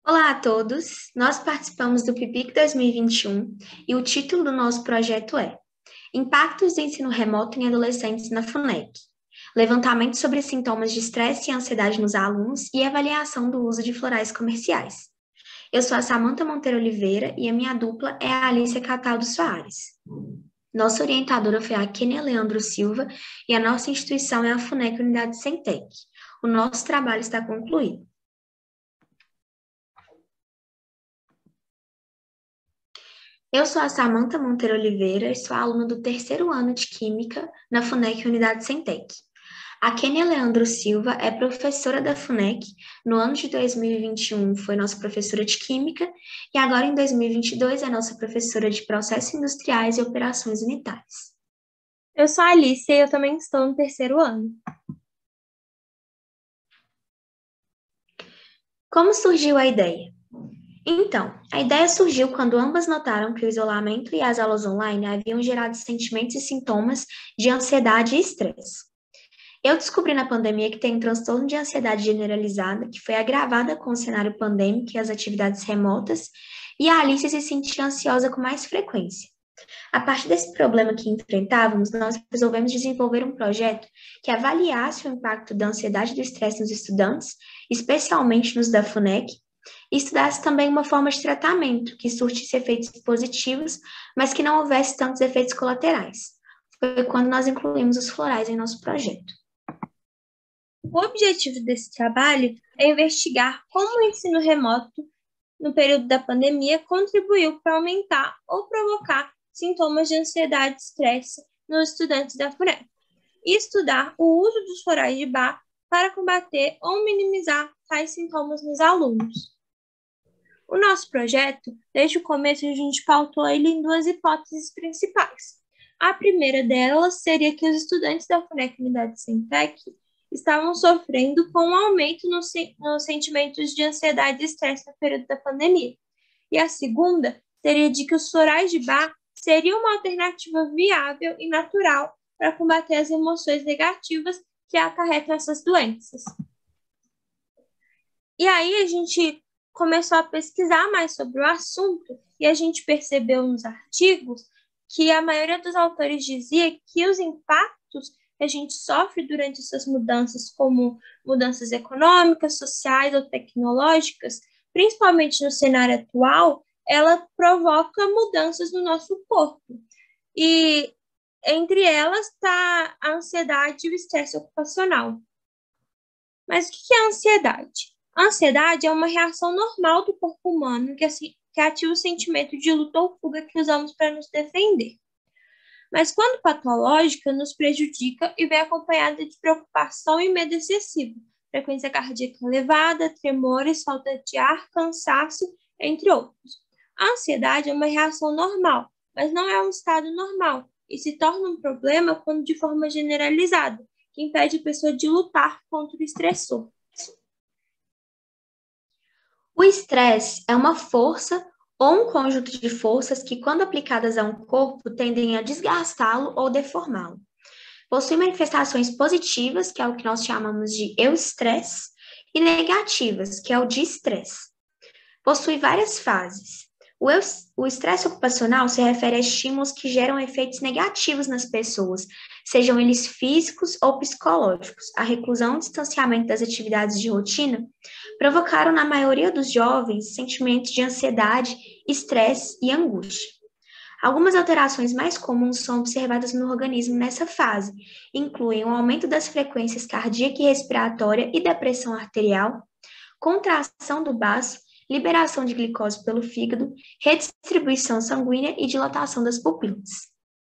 Olá a todos! Nós participamos do PIBIC 2021 e o título do nosso projeto é Impactos do ensino remoto em adolescentes na FUNEC. Levantamento sobre sintomas de estresse e ansiedade nos alunos e avaliação do uso de florais comerciais. Eu sou a Samanta Monteiro Oliveira e a minha dupla é a Alicia Cataldo Soares. Nossa orientadora foi a Kênia Leandro Silva e a nossa instituição é a FUNEC Unidade Centec. O nosso trabalho está concluído. Eu sou a Samanta Monteiro Oliveira e sou aluna do terceiro ano de Química na FUNEC Unidade Centec. A Kênia Leandro Silva é professora da FUNEC. No ano de 2021 foi nossa professora de Química e agora em 2022 é nossa professora de Processos Industriais e Operações Unitárias. Eu sou a Alice e eu também estou no terceiro ano. Como surgiu a ideia? Então, a ideia surgiu quando ambas notaram que o isolamento e as aulas online haviam gerado sentimentos e sintomas de ansiedade e estresse. Eu descobri na pandemia que tenho um transtorno de ansiedade generalizada, que foi agravada com o cenário pandêmico e as atividades remotas, e a Alice se sentia ansiosa com mais frequência. A partir desse problema que enfrentávamos, nós resolvemos desenvolver um projeto que avaliasse o impacto da ansiedade e do estresse nos estudantes, especialmente nos da FUNEC, e estudasse também uma forma de tratamento que surtisse efeitos positivos, mas que não houvesse tantos efeitos colaterais. Foi quando nós incluímos os florais em nosso projeto. O objetivo desse trabalho é investigar como o ensino remoto, no período da pandemia, contribuiu para aumentar ou provocar sintomas de ansiedade e estresse nos estudantes da FUNEC, e estudar o uso dos florais de Bach para combater ou minimizar tais sintomas nos alunos. O nosso projeto, desde o começo, a gente pautou ele em duas hipóteses principais. A primeira delas seria que os estudantes da FUNEC Unidade Centec estavam sofrendo com um aumento nos sentimentos de ansiedade e estresse no período da pandemia. E a segunda seria de que os florais de Bach seriam uma alternativa viável e natural para combater as emoções negativas que acarretam essas doenças. E aí a gente começou a pesquisar mais sobre o assunto e a gente percebeu nos artigos que a maioria dos autores dizia que os impactos que a gente sofre durante essas mudanças, como mudanças econômicas, sociais ou tecnológicas, principalmente no cenário atual, ela provoca mudanças no nosso corpo. E entre elas está a ansiedade e o estresse ocupacional. Mas o que é a ansiedade? A ansiedade é uma reação normal do corpo humano que ativa o sentimento de luta ou fuga que usamos para nos defender. Mas quando patológica, nos prejudica e vem acompanhada de preocupação e medo excessivo, frequência cardíaca elevada, tremores, falta de ar, cansaço, entre outros. A ansiedade é uma reação normal, mas não é um estado normal e se torna um problema quando de forma generalizada, que impede a pessoa de lutar contra o estressor. O estresse é uma força ou um conjunto de forças que, quando aplicadas a um corpo, tendem a desgastá-lo ou deformá-lo. Possui manifestações positivas, que é o que nós chamamos de eustresse, e negativas, que é o distresse. Possui várias fases. O estresse ocupacional se refere a estímulos que geram efeitos negativos nas pessoas, sejam eles físicos ou psicológicos. A reclusão e o distanciamento das atividades de rotina provocaram na maioria dos jovens sentimentos de ansiedade, estresse e angústia. Algumas alterações mais comuns são observadas no organismo nessa fase, incluem o aumento das frequências cardíaca e respiratória e da pressão arterial, contração do baço, liberação de glicose pelo fígado, redistribuição sanguínea e dilatação das pupilas.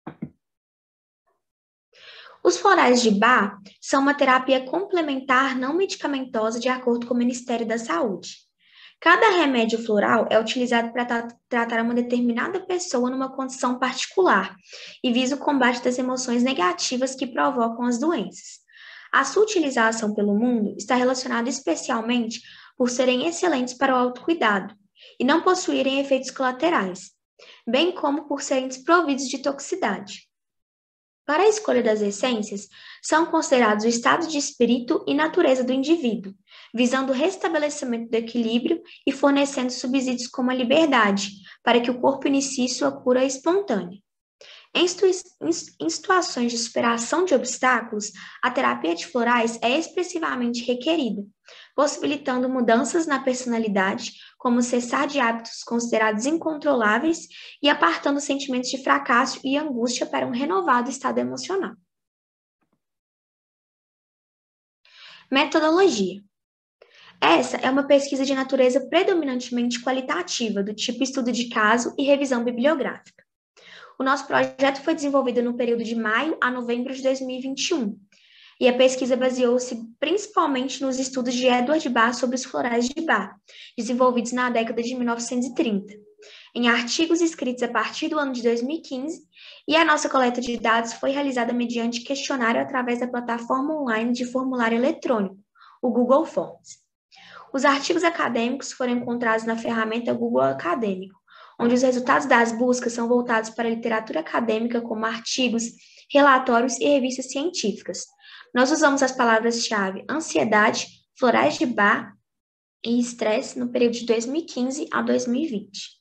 Os florais de Bach são uma terapia complementar não medicamentosa de acordo com o Ministério da Saúde. Cada remédio floral é utilizado para tratar uma determinada pessoa numa condição particular e visa o combate das emoções negativas que provocam as doenças. A sua utilização pelo mundo está relacionada especialmente por serem excelentes para o autocuidado e não possuírem efeitos colaterais, bem como por serem desprovidos de toxicidade. Para a escolha das essências, são considerados o estado de espírito e natureza do indivíduo, visando o restabelecimento do equilíbrio e fornecendo subsídios como a liberdade, para que o corpo inicie sua cura espontânea. Em situações de superação de obstáculos, a terapia de florais é expressivamente requerida, possibilitando mudanças na personalidade, como cessar de hábitos considerados incontroláveis e apartando sentimentos de fracasso e angústia para um renovado estado emocional. Metodologia. Essa é uma pesquisa de natureza predominantemente qualitativa, do tipo estudo de caso e revisão bibliográfica. O nosso projeto foi desenvolvido no período de maio a novembro de 2021, e a pesquisa baseou-se principalmente nos estudos de Edward Bach sobre os florais de Bach, desenvolvidos na década de 1930, em artigos escritos a partir do ano de 2015, e a nossa coleta de dados foi realizada mediante questionário através da plataforma online de formulário eletrônico, o Google Forms. Os artigos acadêmicos foram encontrados na ferramenta Google Acadêmico, onde os resultados das buscas são voltados para a literatura acadêmica, como artigos, relatórios e revistas científicas. Nós usamos as palavras-chave ansiedade, florais de Bach e estresse no período de 2015 a 2020.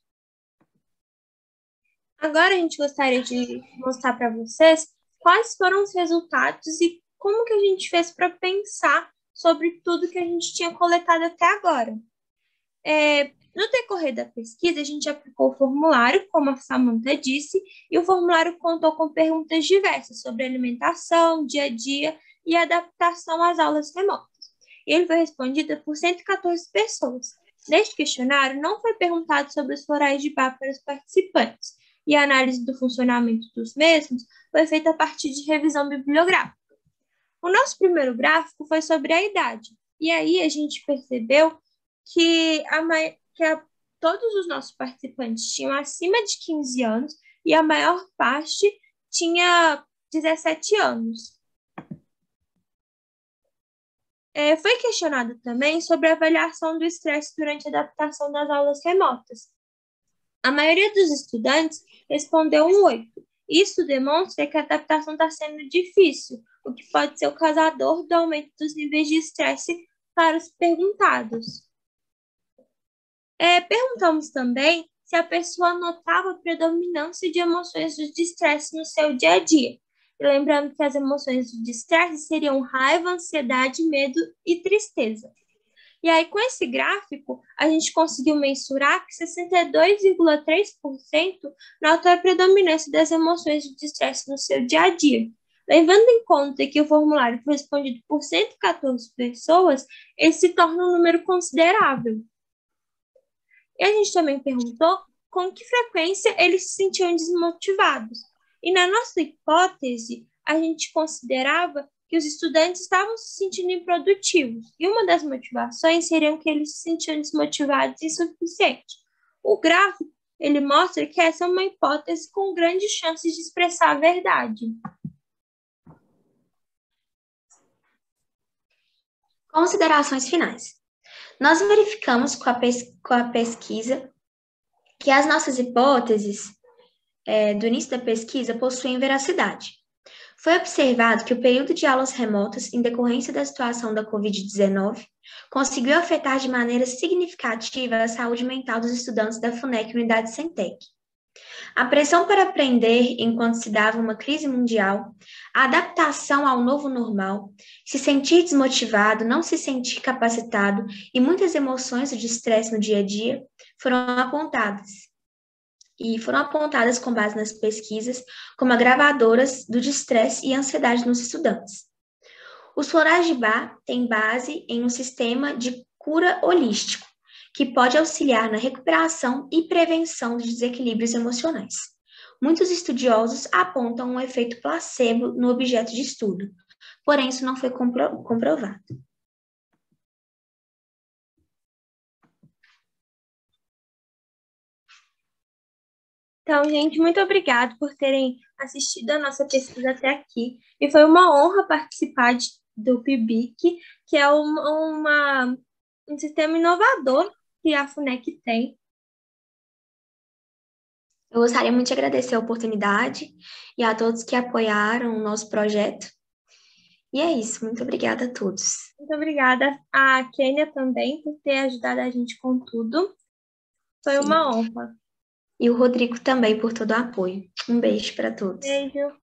Agora a gente gostaria de mostrar para vocês quais foram os resultados e como que a gente fez para pensar sobre tudo que a gente tinha coletado até agora. No decorrer da pesquisa, a gente aplicou o formulário, como a Samantha disse, e o formulário contou com perguntas diversas sobre alimentação, dia a dia e adaptação às aulas remotas. E ele foi respondido por 114 pessoas. Neste questionário, não foi perguntado sobre os florais de Bach para os participantes, e a análise do funcionamento dos mesmos foi feita a partir de revisão bibliográfica. O nosso primeiro gráfico foi sobre a idade, e aí a gente percebeu que todos os nossos participantes tinham acima de 15 anos e a maior parte tinha 17 anos. Foi questionado também sobre a avaliação do estresse durante a adaptação das aulas remotas. A maioria dos estudantes respondeu um 8. Isso demonstra que a adaptação está sendo difícil, o que pode ser o causador do aumento dos níveis de estresse para os perguntados. Perguntamos também se a pessoa notava a predominância de emoções de estresse no seu dia a dia. E lembrando que as emoções de estresse seriam raiva, ansiedade, medo e tristeza. E aí, com esse gráfico, a gente conseguiu mensurar que 62,3% notam a predominância das emoções de estresse no seu dia a dia. Levando em conta que o formulário foi respondido por 114 pessoas, esse se torna um número considerável. E a gente também perguntou com que frequência eles se sentiam desmotivados. E na nossa hipótese, a gente considerava que os estudantes estavam se sentindo improdutivos. E uma das motivações seriam que eles se sentiam desmotivados e insuficientes. O gráfico, ele mostra que essa é uma hipótese com grandes chances de expressar a verdade. Considerações finais. Nós verificamos com a pesquisa que as nossas hipóteses do início da pesquisa possuem veracidade. Foi observado que o período de aulas remotas, em decorrência da situação da Covid-19, conseguiu afetar de maneira significativa a saúde mental dos estudantes da FUNEC Unidade Centec. A pressão para aprender enquanto se dava uma crise mundial, a adaptação ao novo normal, se sentir desmotivado, não se sentir capacitado e muitas emoções de estresse no dia a dia foram apontadas. E foram apontadas com base nas pesquisas como agravadoras do estresse e ansiedade nos estudantes. Os florais de Bach têm base em um sistema de cura holístico, que pode auxiliar na recuperação e prevenção de desequilíbrios emocionais. Muitos estudiosos apontam um efeito placebo no objeto de estudo, porém isso não foi comprovado. Então, gente, muito obrigada por terem assistido a nossa pesquisa até aqui. E foi uma honra participar do PIBIC, que é um sistema inovador que a FUNEC tem. Eu gostaria muito de agradecer a oportunidade e a todos que apoiaram o nosso projeto. E é isso, muito obrigada a todos. Muito obrigada a Kênia também por ter ajudado a gente com tudo. Foi Sim. uma honra. E o Rodrigo também por todo o apoio. Um beijo para todos. Beijo.